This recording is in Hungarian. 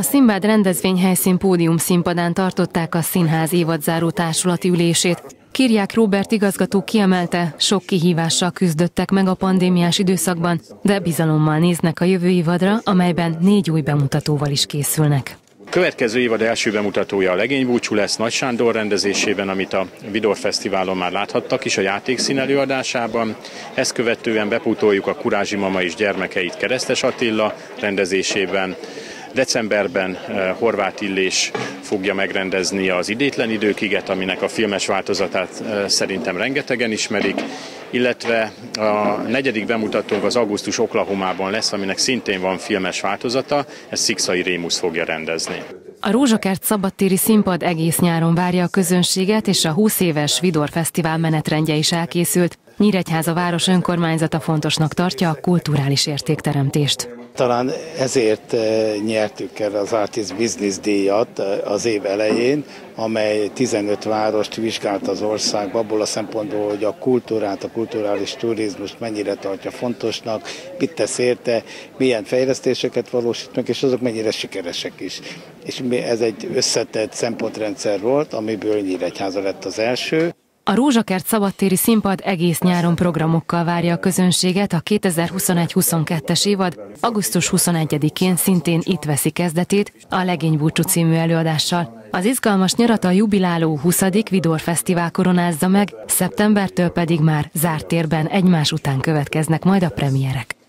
A Színvád rendezvényhelyszín pódium színpadán tartották a színház évadzáró társulati ülését. Kiriák Róbert igazgató kiemelte, sok kihívással küzdöttek meg a pandémiás időszakban, de bizalommal néznek a jövő évadra, amelyben 4 új bemutatóval is készülnek. A következő évad első bemutatója a Legénybúcsú lesz Nagy Sándor rendezésében, amit a Vidor Fesztiválon már láthattak is a játékszín előadásában. Ezt követően bepótoljuk a Kurázsi mama és gyermekeit Keresztes Attila rendezésében. Decemberben Horváth Illés fogja megrendezni az Idétlen időkiget, aminek a filmes változatát szerintem rengetegen ismerik, illetve a 4. bemutatónk az augusztus Oklahomában lesz, aminek szintén van filmes változata, ezt Szikszai Rémusz fogja rendezni. A Rózsakert szabadtéri színpad egész nyáron várja a közönséget, és a 20 éves Vidor Fesztivál menetrendje is elkészült. Nyíregyháza város önkormányzata fontosnak tartja a kulturális értékteremtést. Talán ezért nyertük el az Artist Business díjat az év elején, amely 15 várost vizsgált az országba, abból a szempontból, hogy a kultúrát, a kulturális turizmust mennyire tartja fontosnak, mit tesz érte, milyen fejlesztéseket valósít meg, és azok mennyire sikeresek is. És ez egy összetett szempontrendszer volt, amiből Nyíregyháza lett az első. A Rózsakert szabadtéri színpad egész nyáron programokkal várja a közönséget, a 2021-22-es évad augusztus 21-én szintén itt veszi kezdetét a Legénybúcsú című előadással. Az izgalmas nyarat a jubiláló 20. Vidor Fesztivál koronázza meg, szeptembertől pedig már zárt térben egymás után következnek majd a premierek.